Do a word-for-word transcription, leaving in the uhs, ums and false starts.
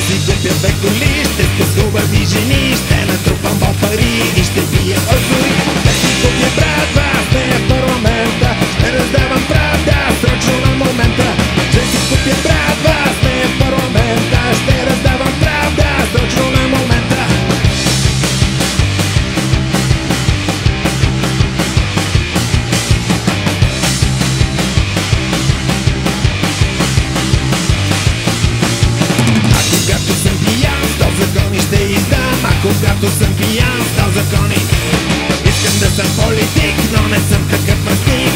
си купя две коли, ще сте с хубави жени, ще натрупам по пари и ще пия озори. Ще си купя братва, сте в парламента, ще раздавам правда срочно на момента. Ще си купя братва, сте в парламента, ще раздавам правда срочно на момента. Когато съм пиян, сто закони. Искам да съм политик, но не съм такъв мъстик.